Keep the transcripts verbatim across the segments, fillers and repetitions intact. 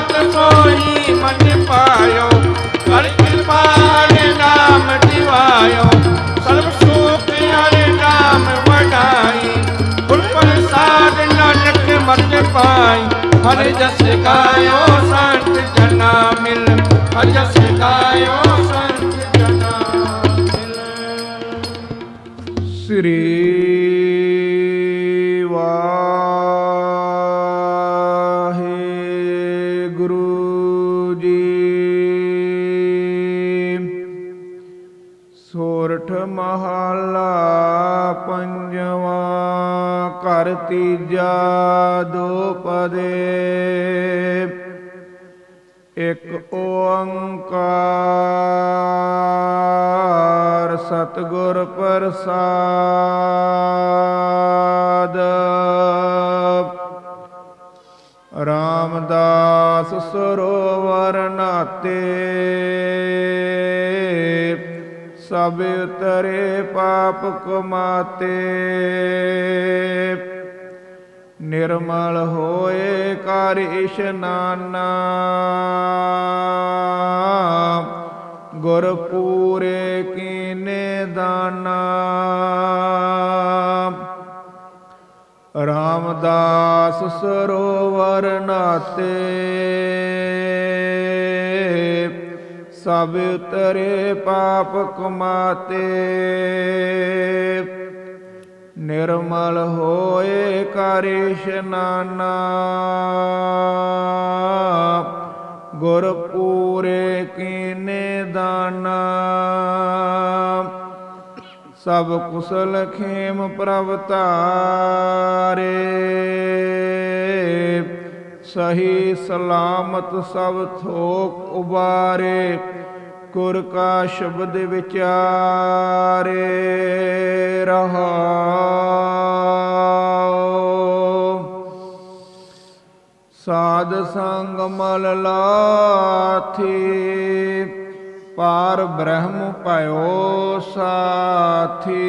ਦਾਤ ਸੋਈ ਮਨ ਪਾਇਓ, ਕਰ ਕਿਰਪਾ ਹਰਿ ਨਾਮ ਦਿਵਾਇਓ, ਸਰਬ ਸੁਖ ਹਰਿ ਨਾਮ ਵਡਾਈ, ਗੁਰ ਪ੍ਰਸਾਦ ਨਾਨਕ ਮਤ ਪਾਈ, ਹਰਿ ਜਸ ਗਾਇਓ ਸੰਤ ਜਨਾ ਮਿਲ, ਹਰਿ ਜਸ ਗਾਇਓ ਸੰਤ ਜਨਾ ਮਿਲ। ਸ੍ਰੀ ਮਹਲਾ ਪੰਜਵਾ। ਘਰ ਤੀਜਾ ਦੋਪਦੇ। ਇਕ ਓੰਕਾਰ ਸਤਿਗੁਰ ਪ੍ਰਸਾਦ। ਰਾਮਦਾਸ ਸਰੋਵਰ ਨਾਤੇ, ਸਭ ਉਤਰੇ ਪਾਪ ਕਮਾਤੇ। ਨਿਰਮਲ ਹੋਏ ਕਰ ਇਸ਼ਨਾਨਾ, ਗੁਰ ਪੂਰੇ ਕੀਨੇ ਦਾਨਾ। ਰਾਮਦਾਸ ਸਰੋਵਰ ਨਾਤੇ, ਸਭ ਉਤਰੇ ਪਾਪ ਕਮਾਤੇ। ਨਿਰਮਲ ਹੋਏ ਕਰ ਇਸ਼ਨਾਨਾ, ਗੁਰ ਪੂਰੇ ਕੀਨੇ ਦਾਨਾ। ਸਭ ਕੁਸਲ ਖੇਮ ਪ੍ਰਭ ਧਾਰੇ, ਸਹੀ ਸਲਾਮਤ ਸਭ ਥੋਕ ਉਬਾਰੇ। ਗੁਰ ਕਾ ਸ਼ਬਦ ਵਿਚਾਰੇ ਰਹਾਉ। ਸਾਧ ਸੰਗ ਮਲ ਲਾਥੀ, ਪਾਰ ਬ੍ਰਹਮ ਭਇਓ ਸਾਥੀ।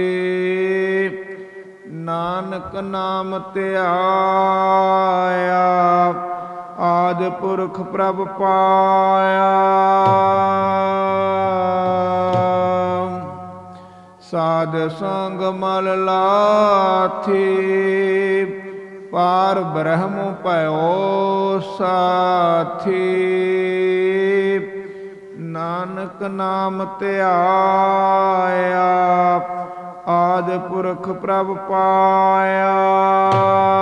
ਨਾਨਕ ਨਾਮ ਧਿਆਇਆ, ਆਦਿ ਪੁਰਖ ਪ੍ਰਭ ਪਾਇਆ। ਸਾਧ ਸੰਗ ਮਲ ਲਾਥੀ, ਪਾਰ ਬ੍ਰਹਮ ਭਇਓ ਸਾਥੀ। ਨਾਨਕ ਨਾਮ ਧਿਆਇਆ, ਆਦਿ ਪੁਰਖ ਪ੍ਰਭ ਪਾਇਆ।